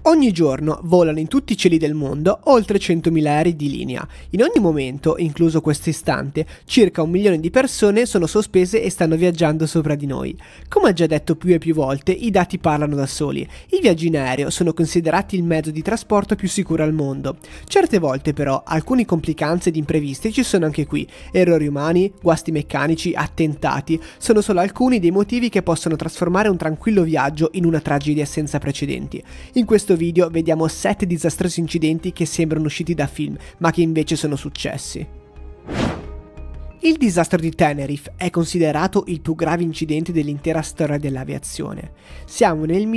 Ogni giorno volano in tutti i cieli del mondo oltre 100.000 aerei di linea. In ogni momento, incluso questo istante, circa 1 milione di persone sono sospese e stanno viaggiando sopra di noi. Come ho già detto più e più volte, i dati parlano da soli. I viaggi in aereo sono considerati il mezzo di trasporto più sicuro al mondo. Certe volte però alcune complicanze ed imprevisti ci sono anche qui. Errori umani, guasti meccanici, attentati sono solo alcuni dei motivi che possono trasformare un tranquillo viaggio in una tragedia senza precedenti. In questo video vediamo 7 disastrosi incidenti che sembrano usciti da film, ma che invece sono successi. Il disastro di Tenerife è considerato il più grave incidente dell'intera storia dell'aviazione. Siamo nel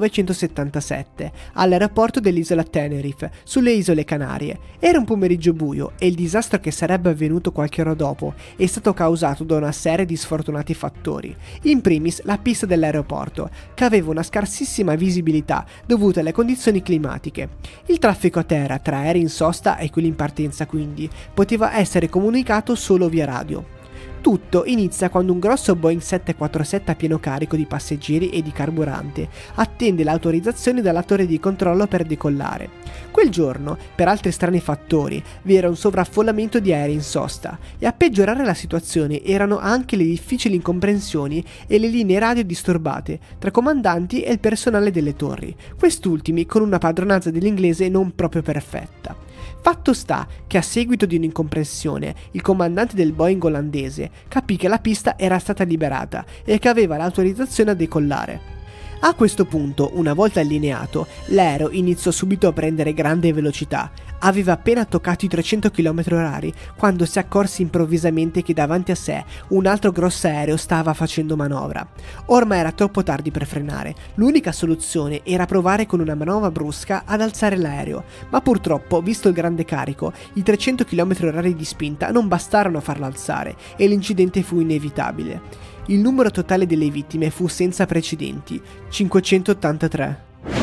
1977, all'aeroporto dell'isola Tenerife, sulle isole Canarie. Era un pomeriggio buio e il disastro che sarebbe avvenuto qualche ora dopo è stato causato da una serie di sfortunati fattori. In primis la pista dell'aeroporto, che aveva una scarsissima visibilità dovuta alle condizioni climatiche. Il traffico a terra tra aerei in sosta e quelli in partenza quindi poteva essere comunicato solo via radio. Tutto inizia quando un grosso Boeing 747 a pieno carico di passeggeri e di carburante attende l'autorizzazione dalla torre di controllo per decollare. Quel giorno, per altri strani fattori, vi era un sovraffollamento di aerei in sosta e a peggiorare la situazione erano anche le difficili incomprensioni e le linee radio disturbate tra comandanti e il personale delle torri, quest'ultimi con una padronanza dell'inglese non proprio perfetta. Fatto sta che a seguito di un'incomprensione, il comandante del Boeing olandese capì che la pista era stata liberata e che aveva l'autorizzazione a decollare. A questo punto, una volta allineato, l'aereo iniziò subito a prendere grande velocità. Aveva appena toccato i 300 km/h quando si accorse improvvisamente che davanti a sé un altro grosso aereo stava facendo manovra. Ormai era troppo tardi per frenare, l'unica soluzione era provare con una manovra brusca ad alzare l'aereo, ma purtroppo, visto il grande carico, i 300 km/h di spinta non bastarono a farlo alzare e l'incidente fu inevitabile. Il numero totale delle vittime fu senza precedenti, 583.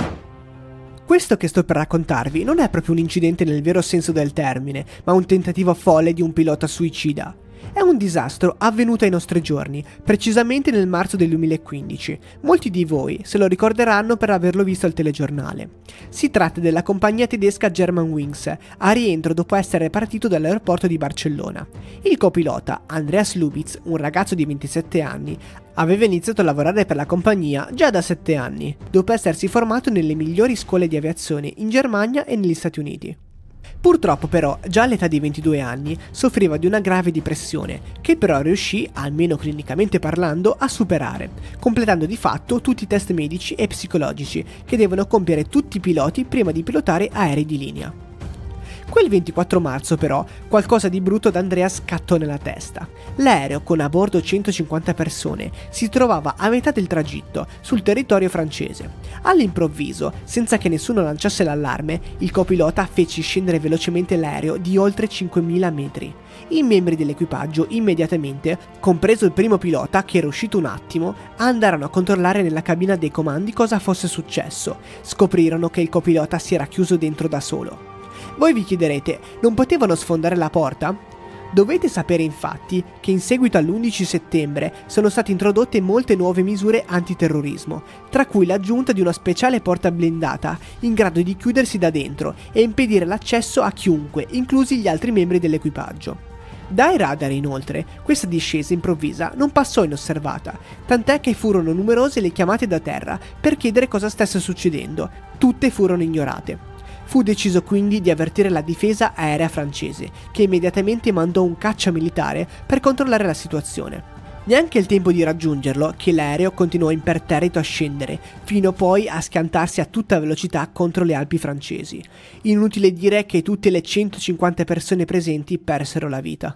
Questo che sto per raccontarvi non è proprio un incidente nel vero senso del termine, ma un tentativo folle di un pilota suicida. È un disastro avvenuto ai nostri giorni, precisamente nel marzo del 2015. Molti di voi se lo ricorderanno per averlo visto al telegiornale. Si tratta della compagnia tedesca Germanwings, a rientro dopo essere partito dall'aeroporto di Barcellona. Il copilota, Andreas Lubitz, un ragazzo di 27 anni, aveva iniziato a lavorare per la compagnia già da 7 anni, dopo essersi formato nelle migliori scuole di aviazione in Germania e negli Stati Uniti. Purtroppo però, già all'età di 22 anni, soffriva di una grave depressione, che però riuscì, almeno clinicamente parlando, a superare, completando di fatto tutti i test medici e psicologici che devono compiere tutti i piloti prima di pilotare aerei di linea. Quel 24 marzo però qualcosa di brutto ad Andrea scattò nella testa. L'aereo, con a bordo 150 persone, si trovava a metà del tragitto sul territorio francese. All'improvviso, senza che nessuno lanciasse l'allarme, il copilota fece scendere velocemente l'aereo di oltre 5.000 metri. I membri dell'equipaggio immediatamente, compreso il primo pilota che era uscito un attimo, andarono a controllare nella cabina dei comandi cosa fosse successo. Scoprirono che il copilota si era chiuso dentro da solo. Voi vi chiederete, non potevano sfondare la porta? Dovete sapere infatti che in seguito all'11 settembre sono state introdotte molte nuove misure antiterrorismo, tra cui l'aggiunta di una speciale porta blindata in grado di chiudersi da dentro e impedire l'accesso a chiunque, inclusi gli altri membri dell'equipaggio. Dai radar inoltre, questa discesa improvvisa non passò inosservata, tant'è che furono numerose le chiamate da terra per chiedere cosa stesse succedendo, tutte furono ignorate. Fu deciso quindi di avvertire la difesa aerea francese, che immediatamente mandò un caccia militare per controllare la situazione. Neanche il tempo di raggiungerlo che l'aereo continuò imperterrito a scendere, fino poi a schiantarsi a tutta velocità contro le Alpi francesi. Inutile dire che tutte le 150 persone presenti persero la vita.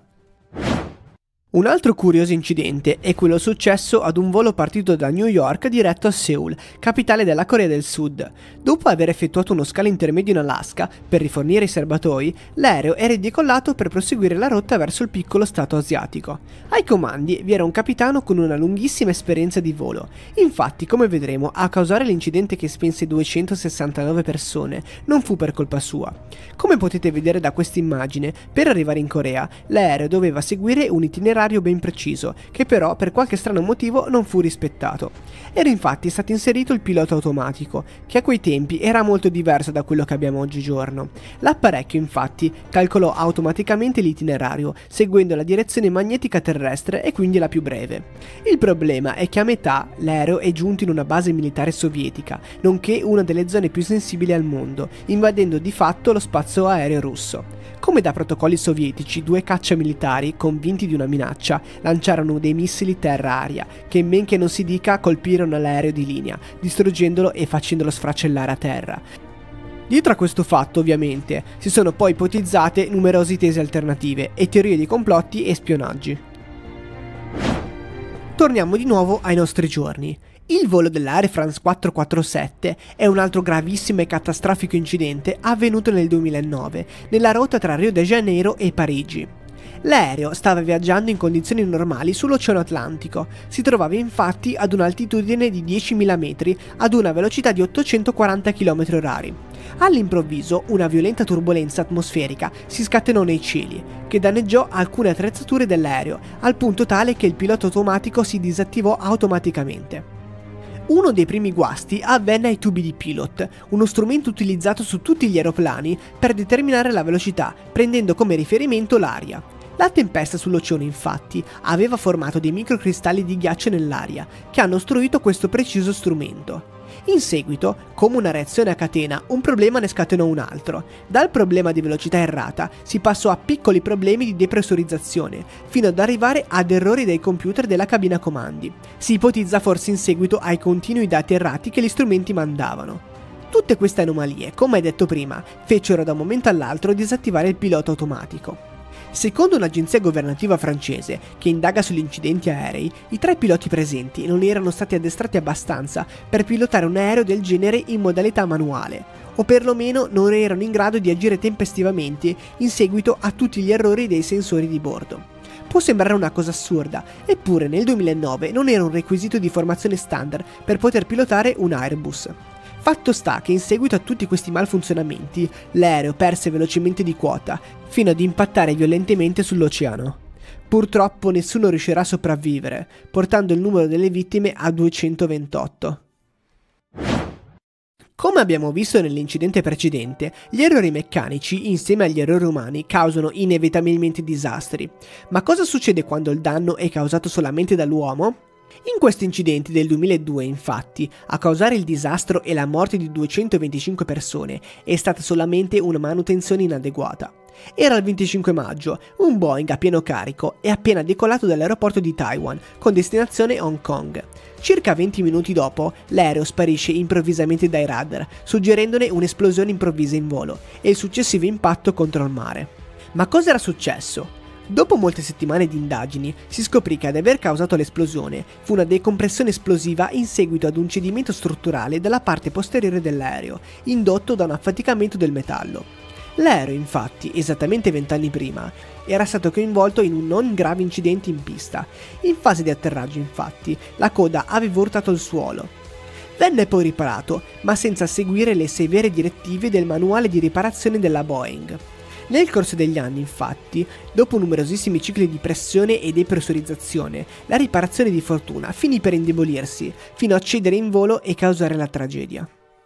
Un altro curioso incidente è quello successo ad un volo partito da New York diretto a Seoul, capitale della Corea del Sud. Dopo aver effettuato uno scalo intermedio in Alaska per rifornire i serbatoi, l'aereo era decollato per proseguire la rotta verso il piccolo stato asiatico. Ai comandi vi era un capitano con una lunghissima esperienza di volo. Infatti, come vedremo, a causare l'incidente che spense 269 persone non fu per colpa sua. Come potete vedere da questa immagine, per arrivare in Corea, l'aereo doveva seguire un itinerario itinerario ben preciso, che però per qualche strano motivo non fu rispettato. Era infatti stato inserito il pilota automatico, che a quei tempi era molto diverso da quello che abbiamo oggigiorno. L'apparecchio infatti calcolò automaticamente l'itinerario, seguendo la direzione magnetica terrestre e quindi la più breve. Il problema è che a metà l'aereo è giunto in una base militare sovietica, nonché una delle zone più sensibili al mondo, invadendo di fatto lo spazio aereo russo. Come da protocolli sovietici, 2 cacciamilitari, convinti di una minaccia, lanciarono dei missili terra-aria, che men che non si dica colpirono l'aereo di linea, distruggendolo e facendolo sfracellare a terra. Dietro a questo fatto, ovviamente, si sono poi ipotizzate numerose tesi alternative e teorie di complotti e spionaggi. Torniamo di nuovo ai nostri giorni. Il volo dell'Air France 447 è un altro gravissimo e catastrofico incidente avvenuto nel 2009, nella rotta tra Rio de Janeiro e Parigi. L'aereo stava viaggiando in condizioni normali sull'Oceano Atlantico, si trovava infatti ad un'altitudine di 10.000 metri ad una velocità di 840 km/h. All'improvviso una violenta turbolenza atmosferica si scatenò nei cieli, che danneggiò alcune attrezzature dell'aereo, al punto tale che il pilota automatico si disattivò automaticamente. Uno dei primi guasti avvenne ai tubi di pilot, uno strumento utilizzato su tutti gli aeroplani per determinare la velocità, prendendo come riferimento l'aria. La tempesta sull'oceano, infatti, aveva formato dei microcristalli di ghiaccio nell'aria, che hanno ostruito questo preciso strumento. In seguito, come una reazione a catena, un problema ne scatenò un altro. Dal problema di velocità errata si passò a piccoli problemi di depressurizzazione, fino ad arrivare ad errori dei computer della cabina comandi. Si ipotizza forse in seguito ai continui dati errati che gli strumenti mandavano. Tutte queste anomalie, come detto prima, fecero da un momento all'altro disattivare il pilota automatico. Secondo un'agenzia governativa francese che indaga sugli incidenti aerei, i 3 piloti presenti non erano stati addestrati abbastanza per pilotare un aereo del genere in modalità manuale, o perlomeno non erano in grado di agire tempestivamente in seguito a tutti gli errori dei sensori di bordo. Può sembrare una cosa assurda, eppure nel 2009 non era un requisito di formazione standard per poter pilotare un Airbus. Fatto sta che in seguito a tutti questi malfunzionamenti, l'aereo perse velocemente di quota, fino ad impattare violentemente sull'oceano. Purtroppo nessuno riuscirà a sopravvivere, portando il numero delle vittime a 228. Come abbiamo visto nell'incidente precedente, gli errori meccanici, insieme agli errori umani, causano inevitabilmente disastri. Ma cosa succede quando il danno è causato solamente dall'uomo? In questi incidenti del 2002, infatti, a causare il disastro e la morte di 225 persone è stata solamente una manutenzione inadeguata. Era il 25 maggio, un Boeing a pieno carico è appena decollato dall'aeroporto di Taiwan, con destinazione Hong Kong. Circa 20 minuti dopo, l'aereo sparisce improvvisamente dai radar, suggerendone un'esplosione improvvisa in volo e il successivo impatto contro il mare. Ma cosa era successo? Dopo molte settimane di indagini, si scoprì che ad aver causato l'esplosione fu una decompressione esplosiva in seguito ad un cedimento strutturale della parte posteriore dell'aereo, indotto da un affaticamento del metallo. L'aereo, infatti, esattamente 20 anni prima, era stato coinvolto in un non grave incidente in pista. In fase di atterraggio, infatti, la coda aveva urtato il suolo. Venne poi riparato, ma senza seguire le severe direttive del manuale di riparazione della Boeing. Nel corso degli anni, infatti, dopo numerosissimi cicli di pressione e depressurizzazione, la riparazione di fortuna finì per indebolirsi, fino a cedere in volo e causare la tragedia.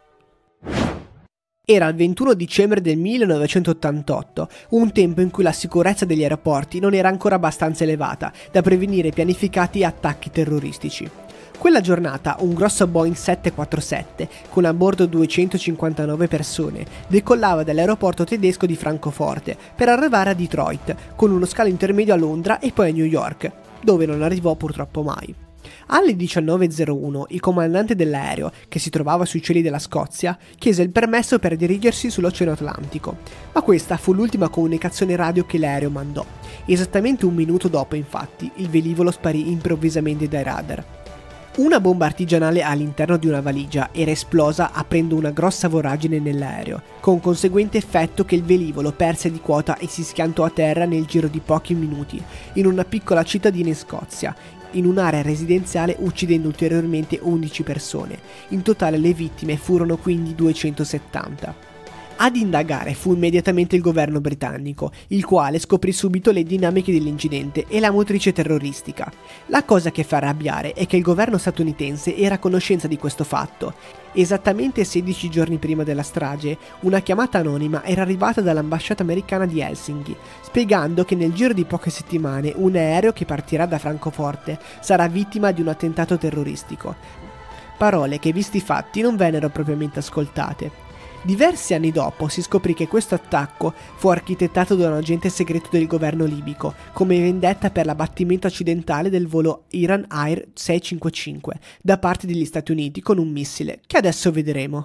Era il 21 dicembre del 1988, un tempo in cui la sicurezza degli aeroporti non era ancora abbastanza elevata da prevenire pianificati attacchi terroristici. Quella giornata un grosso Boeing 747 con a bordo 259 persone decollava dall'aeroporto tedesco di Francoforte per arrivare a Detroit, con uno scalo intermedio a Londra e poi a New York, dove non arrivò purtroppo mai. Alle 19:01 il comandante dell'aereo, che si trovava sui cieli della Scozia, chiese il permesso per dirigersi sull'Oceano Atlantico, ma questa fu l'ultima comunicazione radio che l'aereo mandò. Esattamente un minuto dopo, infatti, il velivolo sparì improvvisamente dai radar. Una bomba artigianale all'interno di una valigia era esplosa aprendo una grossa voragine nell'aereo, con conseguente effetto che il velivolo perse di quota e si schiantò a terra nel giro di pochi minuti, in una piccola cittadina in Scozia, in un'area residenziale, uccidendo ulteriormente 11 persone. In totale le vittime furono quindi 270. Ad indagare fu immediatamente il governo britannico, il quale scoprì subito le dinamiche dell'incidente e la motrice terroristica. La cosa che fa arrabbiare è che il governo statunitense era a conoscenza di questo fatto. Esattamente 16 giorni prima della strage, una chiamata anonima era arrivata dall'ambasciata americana di Helsinki, spiegando che nel giro di poche settimane un aereo che partirà da Francoforte sarà vittima di un attentato terroristico. Parole che, visti i fatti, non vennero propriamente ascoltate. Diversi anni dopo si scoprì che questo attacco fu architettato da un agente segreto del governo libico come vendetta per l'abbattimento accidentale del volo Iran Air 655 da parte degli Stati Uniti con un missile, che adesso vedremo.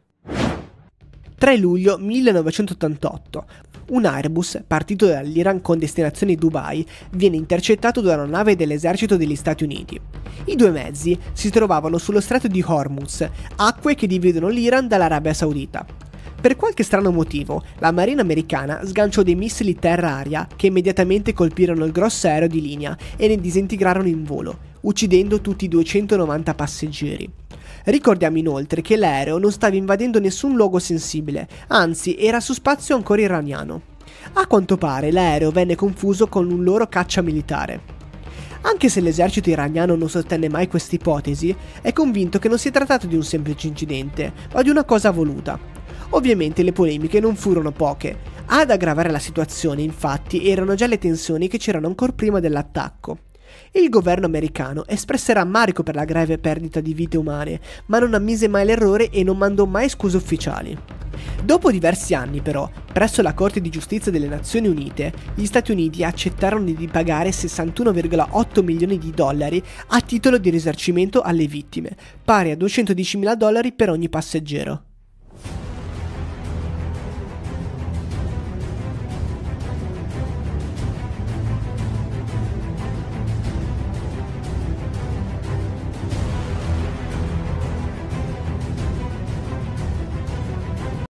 3 luglio 1988. Un Airbus, partito dall'Iran con destinazione Dubai, viene intercettato da una nave dell'esercito degli Stati Uniti. I due mezzi si trovavano sullo stretto di Hormuz, acque che dividono l'Iran dall'Arabia Saudita. Per qualche strano motivo, la marina americana sganciò dei missili terra-aria che immediatamente colpirono il grosso aereo di linea e ne disintegrarono in volo, uccidendo tutti i 290 passeggeri. Ricordiamo inoltre che l'aereo non stava invadendo nessun luogo sensibile, anzi era su spazio ancora iraniano. A quanto pare l'aereo venne confuso con un loro caccia militare. Anche se l'esercito iraniano non sostenne mai questa ipotesi, è convinto che non si è trattato di un semplice incidente, ma di una cosa voluta. Ovviamente le polemiche non furono poche. Ad aggravare la situazione, infatti, erano già le tensioni che c'erano ancora prima dell'attacco. Il governo americano espresse rammarico per la grave perdita di vite umane, ma non ammise mai l'errore e non mandò mai scuse ufficiali. Dopo diversi anni, però, presso la Corte di Giustizia delle Nazioni Unite, gli Stati Uniti accettarono di pagare 61,8 milioni di dollari a titolo di risarcimento alle vittime, pari a $210.000 per ogni passeggero.